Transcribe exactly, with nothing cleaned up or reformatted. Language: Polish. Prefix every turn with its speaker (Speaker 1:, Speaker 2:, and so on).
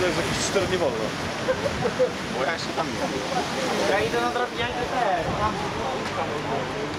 Speaker 1: to jest jakieś cztery nie wolno.
Speaker 2: Bo ja się tam nie.
Speaker 3: Ja idę na drabinę też.